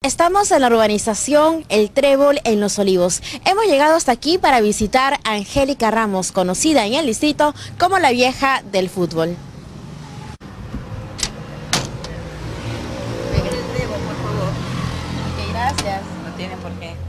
Estamos en la urbanización El Trébol en Los Olivos. Hemos llegado hasta aquí para visitar a Angélica Ramos, conocida en el distrito como la vieja del fútbol. Dejen el trébol, por favor. Ok, gracias. No tienen por qué.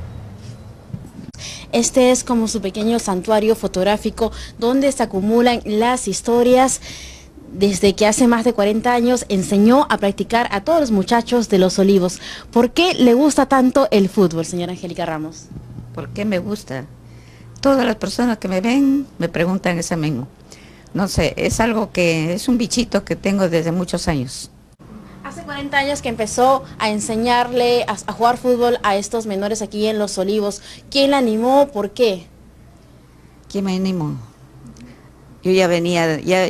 Este es como su pequeño santuario fotográfico donde se acumulan las historias. Desde que hace más de 40 años enseñó a practicar a todos los muchachos de Los Olivos. ¿Por qué le gusta tanto el fútbol, señora Angélica Ramos? ¿Por qué me gusta? Todas las personas que me ven me preguntan eso mismo. No sé, es algo que es un bichito que tengo desde muchos años. Hace 40 años que empezó a enseñarle a jugar fútbol a estos menores aquí en Los Olivos. ¿Quién la animó? ¿Por qué? ¿Quién me animó? Yo ya venía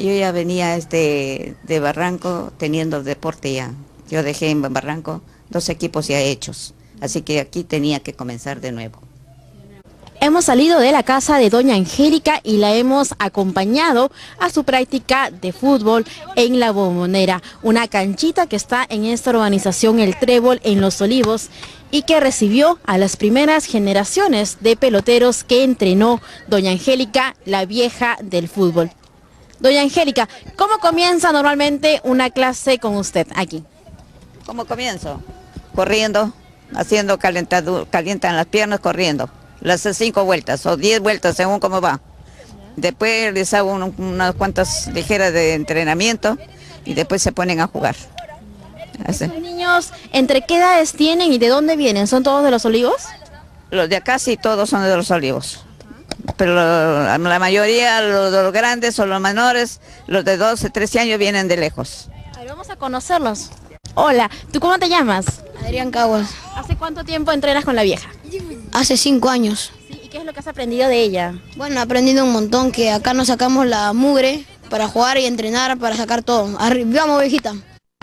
de Barranco teniendo deporte ya. Yo dejé en Barranco 2 equipos ya hechos, así que aquí tenía que comenzar de nuevo. Hemos salido de la casa de doña Angélica y la hemos acompañado a su práctica de fútbol en La Bombonera, una canchita que está en esta urbanización El Trébol en Los Olivos y que recibió a las primeras generaciones de peloteros que entrenó doña Angélica, la vieja del fútbol. Doña Angélica, ¿cómo comienza normalmente una clase con usted aquí? ¿Cómo comienzo? Corriendo, haciendo calientan las piernas corriendo. Las 5 vueltas o 10 vueltas según cómo va. Después les hago unas cuantas ligeras de entrenamiento y después se ponen a jugar. ¿Estos niños entre qué edades tienen y de dónde vienen? ¿Son todos de Los Olivos? Los de acá sí todos son de Los Olivos. Pero la mayoría, los grandes o los menores, los de 12, 13 años vienen de lejos. A ver, vamos a conocerlos. Hola, ¿tú cómo te llamas? Adrián Caguas. ¿Hace cuánto tiempo entrenas con la vieja? Hace 5 años. ¿Sí? ¿Y qué es lo que has aprendido de ella? Bueno, he aprendido un montón, que acá nos sacamos la mugre para jugar y entrenar, para sacar todo. Vamos, viejita.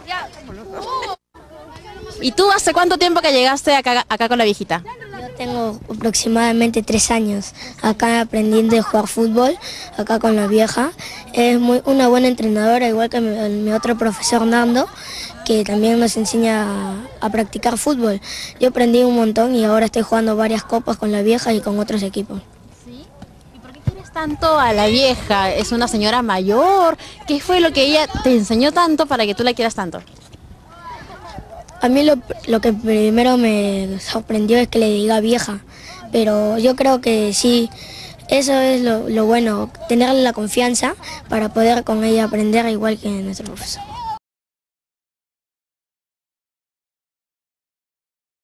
¿Y tú hace cuánto tiempo que llegaste acá con la viejita? Yo tengo aproximadamente 3 años acá aprendiendo a jugar fútbol, acá con la vieja. Es una buena entrenadora, igual que mi otro profesor Nando, que también nos enseña a practicar fútbol. Yo aprendí un montón y ahora estoy jugando varias copas con la vieja y con otros equipos. ¿Sí? ¿Y por qué quieres tanto a la vieja? ¿Es una señora mayor? ¿Qué fue lo que ella te enseñó tanto para que tú la quieras tanto? A mí lo que primero me sorprendió es que le diga vieja, pero yo creo que sí, eso es lo bueno, tenerle la confianza para poder con ella aprender igual que nuestro profesor.